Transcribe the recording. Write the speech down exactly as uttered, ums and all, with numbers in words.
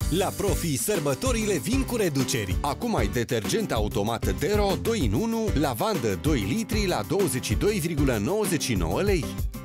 La Profi, sărbătorile vin cu reduceri. Acum ai detergent automat Dero doi în unu, lavandă doi litri la douăzeci și doi virgulă nouăzeci și nouă lei.